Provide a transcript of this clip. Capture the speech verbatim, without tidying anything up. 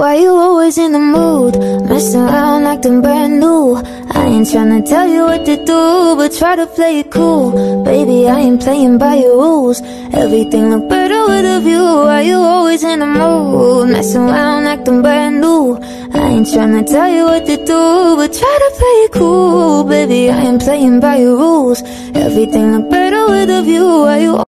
Why you always in the mood? Messing around acting brand new. I ain't tryna tell you what to do, but try to play it cool. Baby, I ain't playing by your rules. Everything look better with a view. Why you always in the mood? Messing around acting brand new. I ain't tryna tell you what to do, but try to play it cool. Baby, I ain't playing by your rules. Everything look better with a view. Why you